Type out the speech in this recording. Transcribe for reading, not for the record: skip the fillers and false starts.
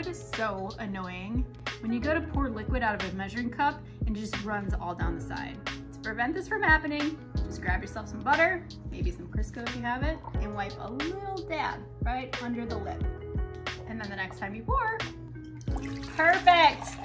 what is so annoying? When you go to pour liquid out of a measuring cup and it just runs all down the side. To prevent this from happening, just grab yourself some butter, maybe some Crisco if you have it, and wipe a little dab right under the lip. And then the next time you pour, perfect!